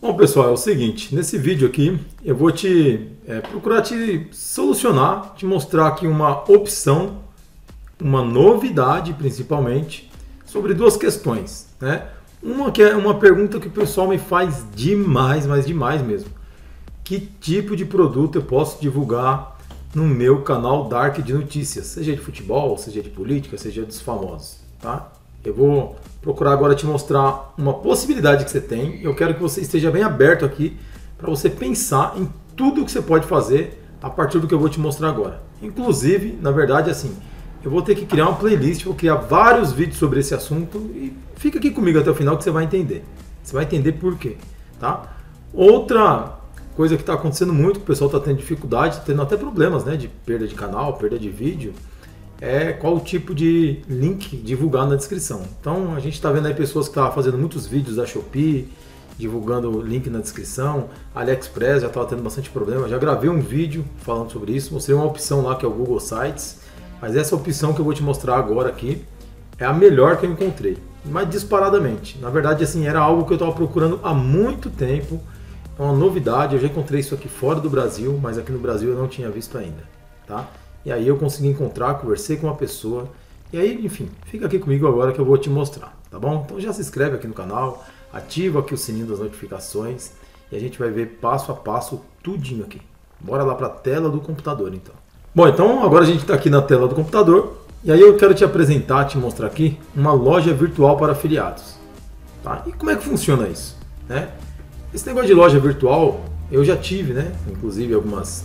Bom, pessoal, é o seguinte, nesse vídeo aqui eu vou procurar te solucionar, te mostrar aqui uma opção, uma novidade principalmente, sobre duas questões, né? Uma que é uma pergunta que o pessoal me faz demais, mas demais mesmo. Que tipo de produto eu posso divulgar no meu canal Dark de Notícias, seja de futebol, seja de política, seja dos famosos, tá? Eu vou procurar agora te mostrar uma possibilidade que você tem. Eu quero que você esteja bem aberto aqui para você pensar em tudo que você pode fazer a partir do que eu vou te mostrar agora. Inclusive, na verdade, assim, eu vou ter que criar uma playlist, vou criar vários vídeos sobre esse assunto e fica aqui comigo até o final que você vai entender. Você vai entender por quê, tá? Outra coisa que está acontecendo muito, que o pessoal está tendo dificuldade, tendo até problemas, né, de perda de canal, perda de vídeo, é qual o tipo de link divulgar na descrição. Então a gente está vendo aí pessoas que estavam fazendo muitos vídeos da Shopee, divulgando link na descrição, AliExpress já estava tendo bastante problema, já gravei um vídeo falando sobre isso, mostrei uma opção lá que é o Google Sites, mas essa opção que eu vou te mostrar agora aqui é a melhor que eu encontrei, mas disparadamente. Na verdade, assim, era algo que eu estava procurando há muito tempo, é uma novidade, eu já encontrei isso aqui fora do Brasil, mas aqui no Brasil eu não tinha visto ainda, tá? E aí eu consegui encontrar, conversei com uma pessoa, e aí, enfim, fica aqui comigo agora que eu vou te mostrar, tá bom? Então já se inscreve aqui no canal, ativa aqui o sininho das notificações, e a gente vai ver passo a passo tudinho aqui. Bora lá para a tela do computador, então. Bom, então agora a gente está aqui na tela do computador, e aí eu quero te apresentar, te mostrar aqui, uma loja virtual para afiliados, tá? E como é que funciona isso, né? Esse negócio de loja virtual, eu já tive, né? Inclusive algumas...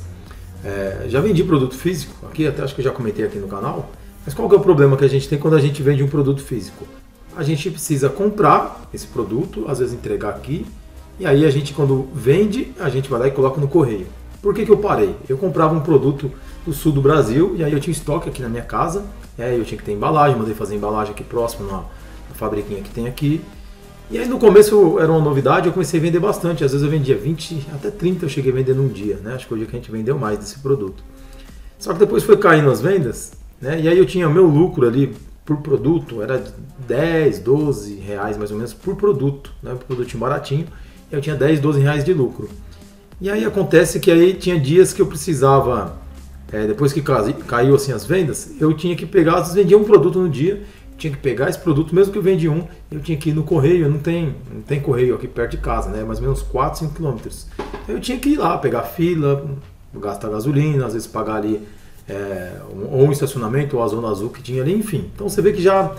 já vendi produto físico aqui, até acho que eu já comentei aqui no canal, mas qual que é o problema que a gente tem quando a gente vende um produto físico? A gente precisa comprar esse produto, às vezes entregar aqui, e aí a gente quando vende, a gente vai lá e coloca no correio. Por que que eu parei? Eu comprava um produto do sul do Brasil, e aí eu tinha estoque aqui na minha casa, eu tinha que ter embalagem, mandei fazer embalagem aqui próximo na fabriquinha que tem aqui. E aí no começo era uma novidade, eu comecei a vender bastante, às vezes eu vendia 20, até 30 eu cheguei a vender num dia, né? Acho que foi o dia que a gente vendeu mais desse produto. Só que depois foi caindo as vendas, né? E aí eu tinha meu lucro ali por produto, era 10, 12 reais mais ou menos por produto, né? Um produtinho baratinho, e eu tinha 10, 12 reais de lucro. E aí acontece que aí tinha dias que eu precisava, depois que caiu assim as vendas, eu tinha que pegar, às vezes vendia um produto no dia, tinha que pegar esse produto, mesmo que eu vendi um, eu tinha que ir no correio, não tem correio aqui perto de casa, né? Mais ou menos 4, 5 quilômetros. Eu tinha que ir lá, pegar fila, gastar gasolina, às vezes pagar ali ou um estacionamento, ou a zona azul que tinha ali, enfim. Então você vê que já,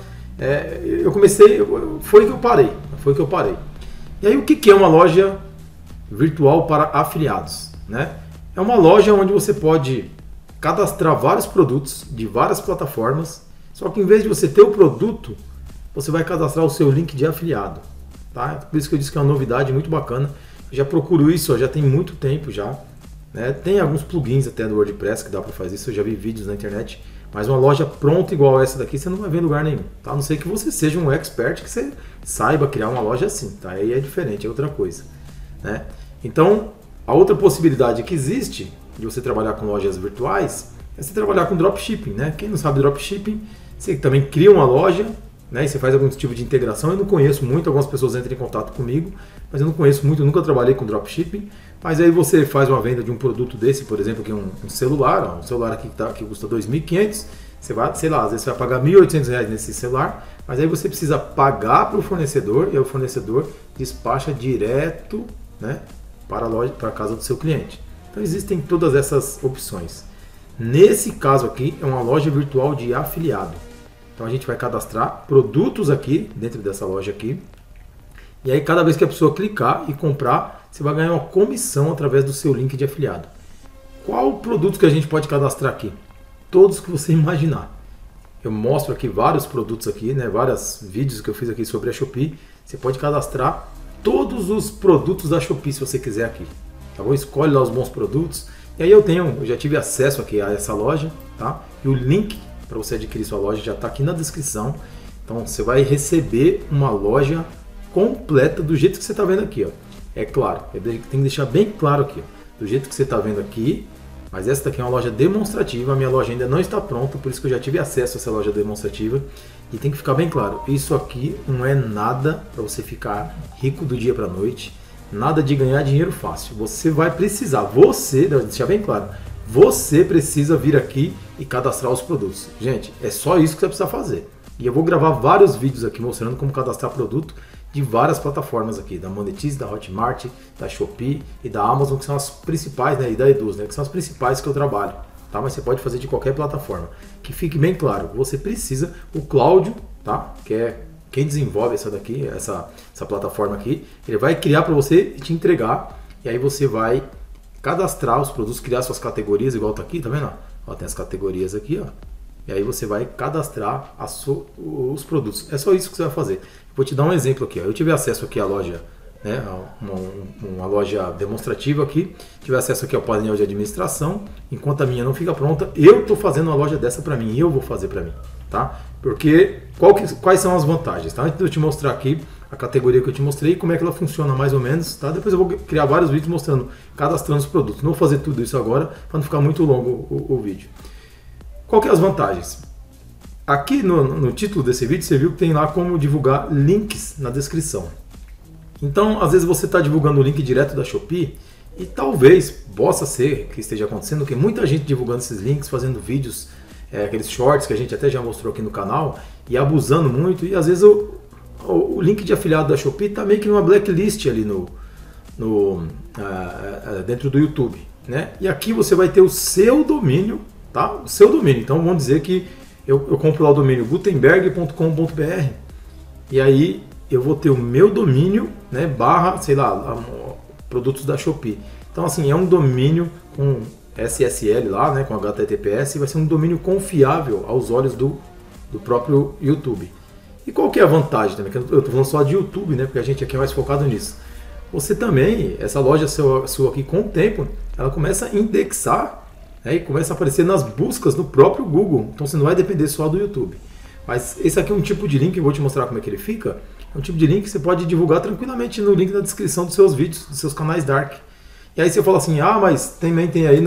eu comecei, foi que eu parei. E aí o que é uma loja virtual para afiliados, né? É uma loja onde você pode cadastrar vários produtos de várias plataformas. Só que em vez de você ter o produto, você vai cadastrar o seu link de afiliado, tá? Por isso que eu disse que é uma novidade muito bacana. Eu já procuro isso, já tem muito tempo já, né? Tem alguns plugins até do WordPress que dá para fazer isso, eu já vi vídeos na internet, mas uma loja pronta igual essa daqui você não vai ver em lugar nenhum, tá? A não ser que você seja um expert, que você saiba criar uma loja assim, tá? Aí é diferente, é outra coisa, né? Então, a outra possibilidade que existe de você trabalhar com lojas virtuais é você trabalhar com dropshipping, né? Quem não sabe dropshipping, você também cria uma loja, né? E você faz algum tipo de integração. Eu não conheço muito, algumas pessoas entram em contato comigo, mas eu não conheço muito, eu nunca trabalhei com dropshipping. Mas aí você faz uma venda de um produto desse, por exemplo, que é um celular, um celular aqui que custa 2.500, você vai, sei lá, às vezes você vai pagar 1.800 reais nesse celular, mas aí você precisa pagar para o fornecedor e o fornecedor despacha direto, né, para a loja, para a casa do seu cliente. Então existem todas essas opções. Nesse caso aqui é uma loja virtual de afiliado. Então a gente vai cadastrar produtos aqui dentro dessa loja aqui. E aí cada vez que a pessoa clicar e comprar, você vai ganhar uma comissão através do seu link de afiliado. Qual produto que a gente pode cadastrar aqui? Todos que você imaginar. Eu mostro aqui vários produtos aqui, né? Vários vídeos que eu fiz aqui sobre a Shopee. Você pode cadastrar todos os produtos da Shopee se você quiser aqui. Tá bom? Escolhe lá os bons produtos. E aí eu já tive acesso aqui a essa loja, tá? E o link para você adquirir sua loja já está aqui na descrição. Então você vai receber uma loja completa do jeito que você está vendo aqui, ó. É claro, eu tenho que deixar bem claro aqui, ó, do jeito que você está vendo aqui. Mas essa daqui é uma loja demonstrativa, a minha loja ainda não está pronta, por isso que eu já tive acesso a essa loja demonstrativa. E tem que ficar bem claro, isso aqui não é nada para você ficar rico do dia para a noite. nada de ganhar dinheiro fácil. Você vai precisar, você, deixa bem claro, você precisa vir aqui e cadastrar os produtos. Gente, é só isso que você precisa fazer. E eu vou gravar vários vídeos aqui mostrando como cadastrar produto de várias plataformas aqui, da Monetize, da Hotmart, da Shopee e da Amazon, que são as principais, né, e da Eduz, né, que são as principais que eu trabalho, tá? Mas você pode fazer de qualquer plataforma. Que fique bem claro, você precisa, o Cláudio, tá? Que é quem desenvolve essa daqui, essa plataforma aqui, ele vai criar para você e te entregar, e aí você vai cadastrar os produtos, criar suas categorias, igual tá aqui, tá vendo? Ó, tem as categorias aqui, ó. E aí você vai cadastrar os produtos. É só isso que você vai fazer. Vou te dar um exemplo aqui, ó. Eu tive acesso aqui à loja, né, uma loja demonstrativa aqui, tive acesso aqui ao painel de administração. Enquanto a minha não fica pronta, eu estou fazendo uma loja dessa para mim, eu vou fazer para mim, tá? Porque quais são as vantagens, tá? Antes de eu te mostrar aqui a categoria que eu te mostrei, como é que ela funciona mais ou menos, tá? Depois eu vou criar vários vídeos mostrando, cadastrando os produtos. Não vou fazer tudo isso agora para não ficar muito longo o vídeo. Qual que é as vantagens? Aqui no título desse vídeo você viu que tem lá como divulgar links na descrição. Então, às vezes você está divulgando o link direto da Shopee e talvez possa ser que esteja acontecendo que muita gente divulgando esses links, fazendo vídeos, aqueles shorts que a gente até já mostrou aqui no canal e abusando muito, e às vezes o link de afiliado da Shopee está meio que numa blacklist ali dentro do YouTube, né? E aqui você vai ter o seu domínio, tá? O seu domínio. Então vamos dizer que eu compro lá o domínio gutenberg.com.br e aí eu vou ter o meu domínio, né, barra, sei lá, produtos da Shopee. Então assim, é um domínio com SSL lá, né, com HTTPS, e vai ser um domínio confiável aos olhos do próprio YouTube. E qual que é a vantagem também? Eu estou falando só de YouTube, né, porque a gente aqui é mais focado nisso. Você também, essa loja sua aqui, com o tempo, ela começa a indexar, né, e começa a aparecer nas buscas do próprio Google. Então você não vai depender só do YouTube. Mas esse aqui é um tipo de link, eu vou te mostrar como é que ele fica. É um tipo de link que você pode divulgar tranquilamente no link da descrição dos seus vídeos, dos seus canais Dark. E aí você fala assim, mas também tem aí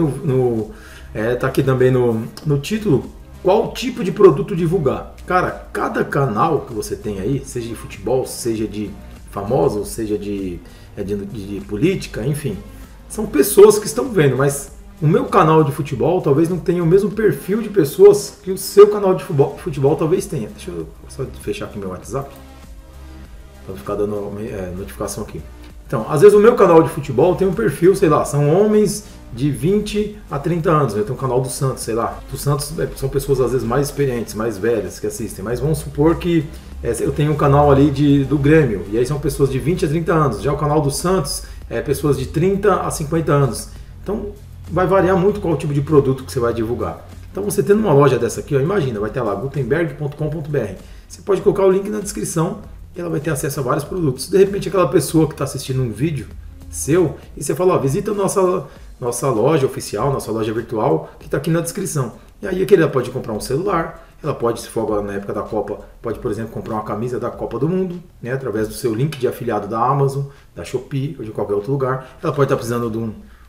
tá aqui também no título, qual tipo de produto divulgar. Cara, cada canal que você tem aí, seja de futebol, seja de famosos, seja de política, enfim, são pessoas que estão vendo, mas o meu canal de futebol talvez não tenha o mesmo perfil de pessoas que o seu canal de futebol talvez tenha. Deixa eu só fechar aqui meu WhatsApp para não ficar dando notificação aqui. Então, às vezes o meu canal de futebol tem um perfil, sei lá, são homens de 20 a 30 anos. Eu tenho um canal do Santos, sei lá. Do Santos são pessoas às vezes mais experientes, mais velhas que assistem. Mas vamos supor que eu tenho um canal ali do Grêmio, e aí são pessoas de 20 a 30 anos. Já o canal do Santos é pessoas de 30 a 50 anos. Então, vai variar muito qual tipo de produto que você vai divulgar. Então, você tendo uma loja dessa aqui, ó, imagina, vai ter lá gutenberg.com.br. Você pode colocar o link na descrição e ela vai ter acesso a vários produtos. De repente, aquela pessoa que está assistindo um vídeo seu, e você fala, visita a nossa loja oficial, nossa loja virtual, que está aqui na descrição. E aí ela pode comprar um celular, ela pode, se for agora na época da Copa, pode, por exemplo, comprar uma camisa da Copa do Mundo, né, através do seu link de afiliado da Amazon, da Shopee ou de qualquer outro lugar. Ela pode estar precisando de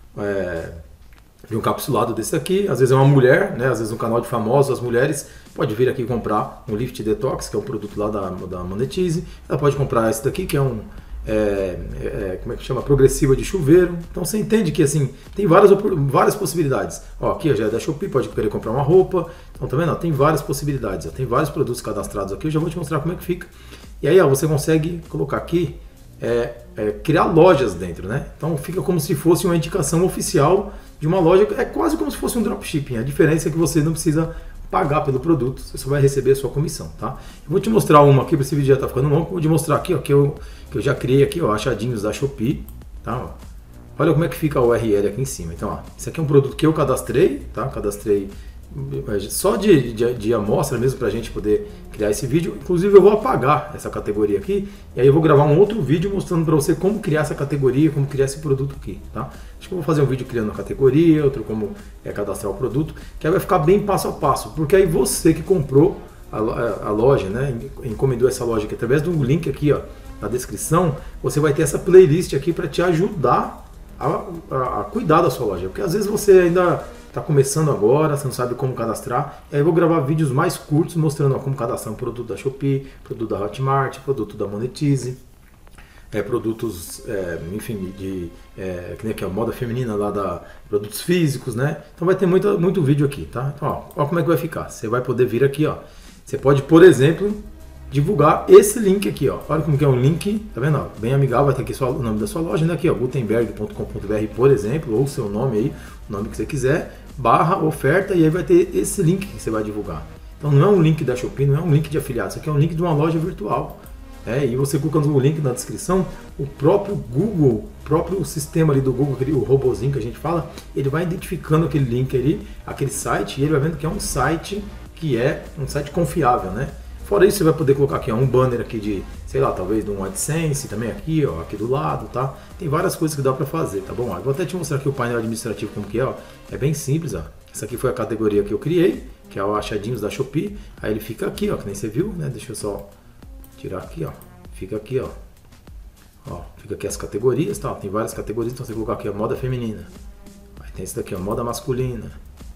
um capsulado desse aqui, às vezes é uma mulher, né? Às vezes um canal de famosos, as mulheres, pode vir aqui comprar um Lift Detox, que é um produto lá da Monetize. Ela pode comprar esse daqui, que é como é que chama? Progressiva de chuveiro. Então você entende que assim, tem várias possibilidades. Ó, aqui já é da Shopee, pode querer comprar uma roupa. Então tá vendo? Tem várias possibilidades, tem vários produtos cadastrados aqui, eu já vou te mostrar como é que fica. E aí você consegue colocar aqui, criar lojas dentro, né? Então fica como se fosse uma indicação oficial de uma loja, é quase como se fosse um dropshipping. A diferença é que você não precisa pagar pelo produto, você só vai receber a sua comissão, tá? Eu vou te mostrar uma aqui, para esse vídeo já tá ficando longo, vou te mostrar aqui, ó, que eu já criei aqui, ó, achadinhos da Shopee, tá? Olha como é que fica a URL aqui em cima. Então, ó, esse aqui é um produto que eu cadastrei, tá? Cadastrei só de amostra mesmo para a gente poder criar esse vídeo. Inclusive eu vou apagar essa categoria aqui e aí eu vou gravar um outro vídeo mostrando para você como criar essa categoria, como criar esse produto aqui, tá? Acho que eu vou fazer um vídeo criando a categoria, outro como cadastrar o produto, que aí vai ficar bem passo a passo, porque aí você que comprou a loja, né, encomendou essa loja aqui através do link aqui, ó, na descrição, você vai ter essa playlist aqui para te ajudar a cuidar da sua loja, porque às vezes você ainda está começando agora, você não sabe como cadastrar, e aí eu vou gravar vídeos mais curtos mostrando como cadastrar um produto da Shopee, produto da Hotmart, produto da Monetize, produtos, enfim, que nem aqui, a moda feminina lá produtos físicos, né? Então vai ter muito vídeo aqui, tá? Então, ó como é que vai ficar. Você vai poder vir aqui, ó. Você pode, por exemplo, divulgar esse link aqui, ó. Olha como que é um link, tá vendo? Ó, bem amigável, vai ter aqui o nome da sua loja, né? Aqui, ó, gutenberg.com.br, por exemplo, ou o seu nome aí, o nome que você quiser, /oferta, e aí vai ter esse link que você vai divulgar. Então não é um link da Shopee, não é um link de afiliado, isso aqui é um link de uma loja virtual. E você colocando o link na descrição, o próprio Google, o próprio sistema ali do Google, o robozinho que a gente fala, ele vai identificando aquele link ali, aquele site, e ele vai vendo que é um site confiável, né? Fora isso, você vai poder colocar aqui um banner aqui de, sei lá, talvez de um AdSense também aqui, ó, aqui do lado, tá? Tem várias coisas que dá para fazer, tá bom? Eu vou até te mostrar aqui o painel administrativo como que é, ó. É bem simples, ó. Essa aqui foi a categoria que eu criei, que é o achadinhos da Shopee. Aí ele fica aqui, ó, que nem você viu, né? Deixa eu só tirar aqui, ó. Fica aqui, ó. Ó, fica aqui as categorias, tá? Tem várias categorias, então você colocar aqui a moda feminina. Aí tem esse daqui, ó, moda masculina.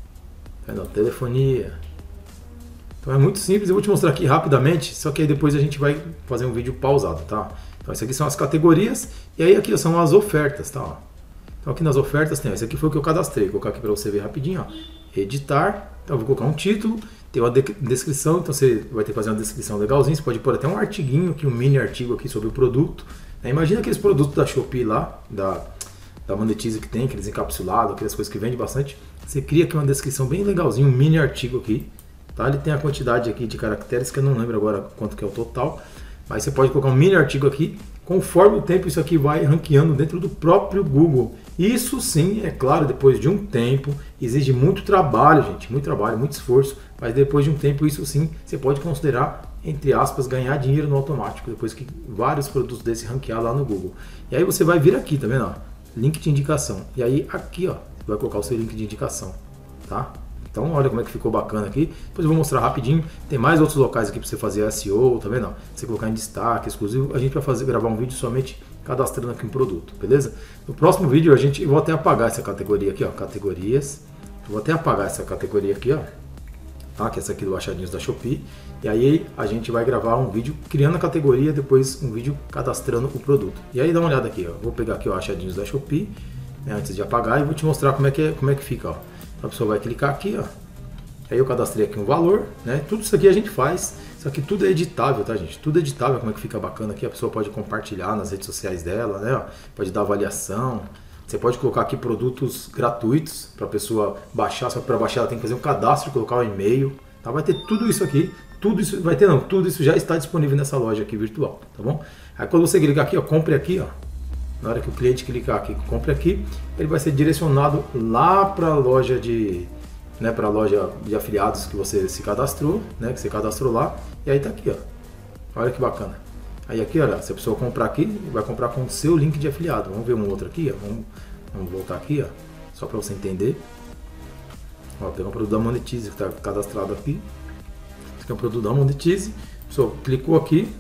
Tá vendo? Telefonia. Então é muito simples, eu vou te mostrar aqui rapidamente, só que aí depois a gente vai fazer um vídeo pausado, tá? Então isso aqui são as categorias, e aí aqui são as ofertas, tá? Então aqui nas ofertas tem, esse aqui foi o que eu cadastrei, vou colocar aqui para você ver rapidinho, ó. Editar, então eu vou colocar um título, tem uma descrição, então você vai ter que fazer uma descrição legalzinha, você pode pôr até um artiguinho aqui, um mini artigo aqui sobre o produto. Imagina aqueles produtos da Shopee lá, da Monetize que tem, aqueles encapsulados, aquelas coisas que vende bastante. Você cria aqui uma descrição bem legalzinha, um mini artigo aqui. Tá? Ele tem a quantidade aqui de caracteres, que eu não lembro agora quanto que é o total, mas você pode colocar um mini artigo aqui, conforme o tempo isso aqui vai ranqueando dentro do próprio Google. Isso sim, é claro, depois de um tempo, exige muito trabalho, gente, muito trabalho, muito esforço, mas depois de um tempo isso sim, você pode considerar, entre aspas, ganhar dinheiro no automático, depois que vários produtos desses ranquear lá no Google. E aí você vai vir aqui, tá vendo? Ó, link de indicação. E aí aqui, ó, você vai colocar o seu link de indicação, tá? Então olha como é que ficou bacana aqui. Depois eu vou mostrar rapidinho. Tem mais outros locais aqui para você fazer SEO, tá vendo? Você colocar em destaque, exclusivo. A gente vai gravar um vídeo somente cadastrando aqui um produto, beleza? No próximo vídeo eu vou até apagar essa categoria aqui, ó, categorias. Eu vou até apagar essa categoria aqui, ó, tá? Que é essa aqui do achadinhos da Shopee. E aí a gente vai gravar um vídeo criando a categoria, depois um vídeo cadastrando o produto. E aí dá uma olhada aqui, ó. Vou pegar aqui o achadinhos da Shopee, né, antes de apagar, e vou te mostrar como é que fica, ó. A pessoa vai clicar aqui, ó. Aí eu cadastrei aqui um valor, né? Tudo isso aqui a gente faz. Isso aqui tudo é editável, tá, gente? Tudo é editável, como é que fica bacana aqui. A pessoa pode compartilhar nas redes sociais dela, né? Pode dar avaliação. Você pode colocar aqui produtos gratuitos para a pessoa baixar. Só que para baixar ela tem que fazer um cadastro, colocar o e-mail. Tá? Vai ter tudo isso aqui. Tudo isso vai ter, não. Tudo isso já está disponível nessa loja aqui virtual, tá bom? Aí quando você clicar aqui, ó, compre aqui, ó. Na hora que o cliente clicar aqui, compre aqui, ele vai ser direcionado lá para a loja para a loja de afiliados que você se cadastrou, né? Que você cadastrou lá. E aí tá aqui, ó. Olha que bacana. Aí aqui, olha, se a pessoa comprar aqui, vai comprar com o seu link de afiliado. Vamos ver um outro aqui, ó. Vamos voltar aqui, ó. Só para você entender. Ó, tem um produto da Monetize que está cadastrado aqui. Esse aqui é um produto da Monetize. A pessoa clicou aqui.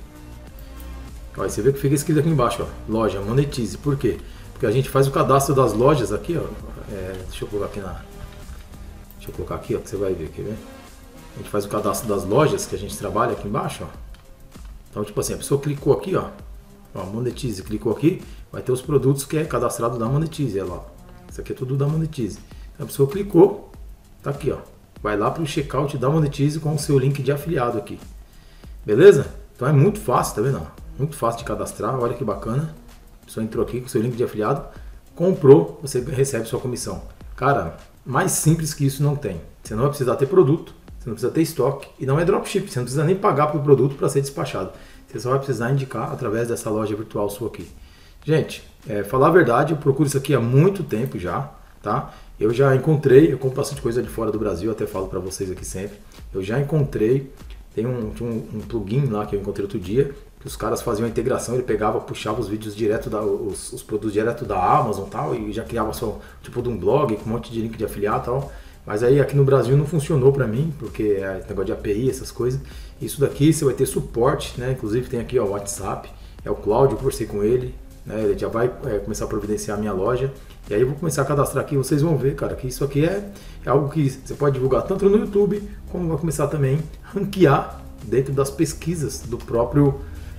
Ó, aí você vê que fica escrito aqui embaixo, ó, loja Monetize. Por quê? Porque a gente faz o cadastro das lojas aqui, ó. Deixa eu colocar aqui Deixa eu colocar aqui, ó, que você vai ver, quer ver? A gente faz o cadastro das lojas que a gente trabalha aqui embaixo, ó. Então, tipo assim, a pessoa clicou aqui, ó. Ó, Monetize, clicou aqui, vai ter os produtos que é cadastrado da Monetize, olha lá. Isso aqui é tudo da Monetize. Então, a pessoa clicou, tá aqui, ó. Vai lá para o checkout da Monetize com o seu link de afiliado aqui. Beleza? Então é muito fácil, tá vendo? Muito fácil de cadastrar, olha que bacana. A pessoa entrou aqui com o seu link de afiliado, comprou, você recebe sua comissão. Cara, mais simples que isso não tem. Você não vai precisar ter produto, você não precisa ter estoque, e não é dropship, você não precisa nem pagar pelo produto para ser despachado. Você só vai precisar indicar através dessa loja virtual sua aqui. Gente, falar a verdade, eu procuro isso aqui há muito tempo já, tá? Eu já encontrei, eu compro bastante coisa de fora do Brasil, até falo para vocês aqui sempre. Eu já encontrei, tinha um plugin lá que eu encontrei outro dia, que os caras faziam a integração, ele pegava, puxava os vídeos direto, os produtos direto da Amazon e tal, e já criava só tipo de um blog com um monte de link de afiliado e tal. Mas aí aqui no Brasil não funcionou para mim, porque é negócio de API, essas coisas. Isso daqui você vai ter suporte, né? Inclusive tem aqui ó, o WhatsApp, é o Cláudio, eu conversei com ele, né? Ele já vai começar a providenciar a minha loja. E aí eu vou começar a cadastrar aqui, vocês vão ver, cara, que isso aqui é algo que você pode divulgar tanto no YouTube, como vai começar também a ranquear dentro das pesquisas do próprio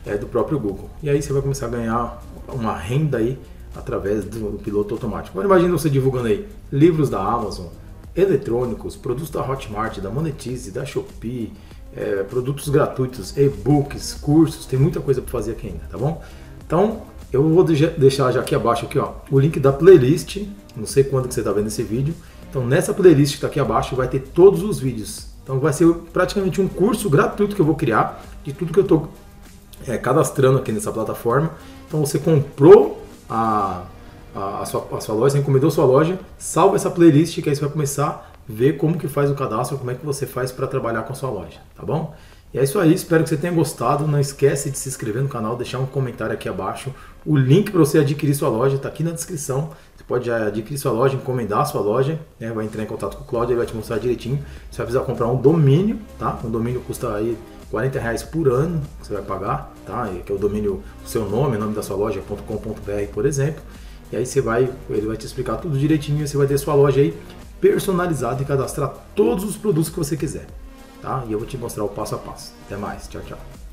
do próprio Google. E aí você vai começar a ganhar uma renda aí através do piloto automático. Agora imagina você divulgando aí livros da Amazon, eletrônicos, produtos da Hotmart, da Monetize, da Shopee, produtos gratuitos, e-books, cursos, tem muita coisa para fazer aqui ainda, tá bom? Então eu vou deixar já aqui abaixo aqui, ó, o link da playlist, não sei quando que você está vendo esse vídeo. Então nessa playlist que está aqui abaixo vai ter todos os vídeos. Então vai ser praticamente um curso gratuito que eu vou criar de tudo que eu estou cadastrando aqui nessa plataforma. Então você comprou a sua loja, você encomendou sua loja, salva essa playlist que aí você vai começar a ver como que faz o cadastro, como é que você faz para trabalhar com a sua loja, tá bom? E é isso aí, espero que você tenha gostado. Não esquece de se inscrever no canal, deixar um comentário aqui abaixo. O link para você adquirir sua loja está aqui na descrição. Você pode adquirir sua loja, encomendar sua loja, né? Vai entrar em contato com o Cláudio, ele vai te mostrar direitinho. Você vai precisar comprar um domínio, tá? Um domínio custa aí R$40 por ano que você vai pagar, tá? Que é o domínio, o seu nome, o nome da sua loja.com.br, por exemplo. E aí ele vai te explicar tudo direitinho e você vai ter sua loja aí personalizada e cadastrar todos os produtos que você quiser, tá? E eu vou te mostrar o passo a passo. Até mais, tchau, tchau.